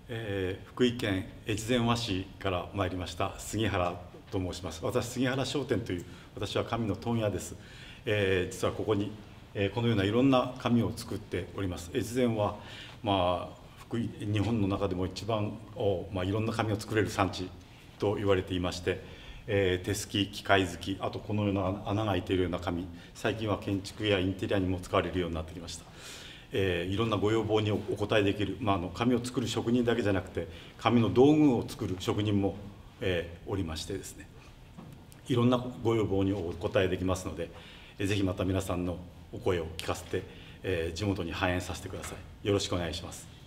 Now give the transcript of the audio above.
福井県越前和紙から参りました杉原と申します。私、杉原商店という、私は紙の問屋です。実はここに、このようないろんな紙を作っております。越前は、日本の中でも一番いろんな紙を作れる産地と言われていまして、手すき、機械好き、あとこのような穴が開いているような紙、最近は建築やインテリアにも使われるようになってきました。いろんなご要望にお応えできる、紙を作る職人だけじゃなくて紙の道具を作る職人も、おりましてですね、いろんなご要望にお応えできますので、ぜひまた皆さんのお声を聞かせて、地元に反映させてください。よろしくお願いします。